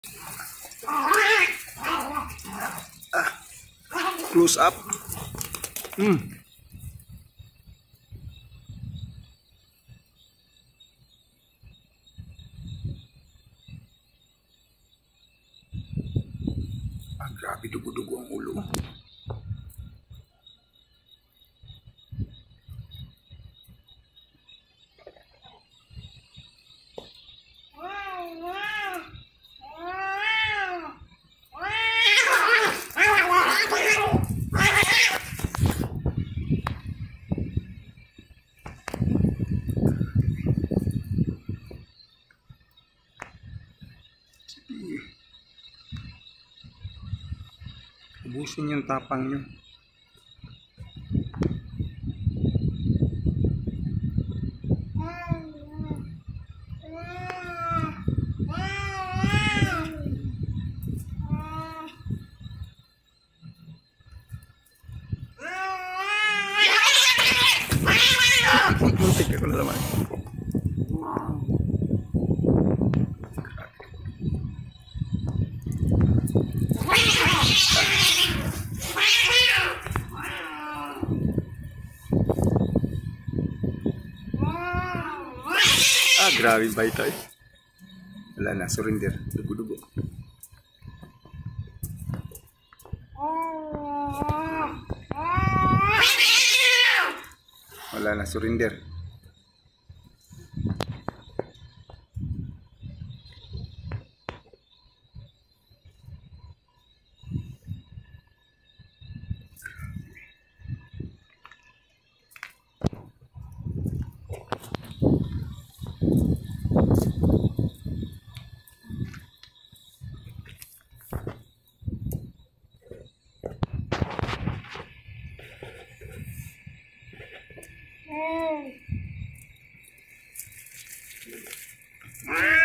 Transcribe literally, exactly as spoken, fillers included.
Close up. Hmm. Ah, grabe, dugo-dugo ang ulo. Ubusin yung tapang nyo. Muntik ako na naman. Ah, grabe bite eh. Wala na, surrender. Dugo-dugo. Wala na, surrender. Mm.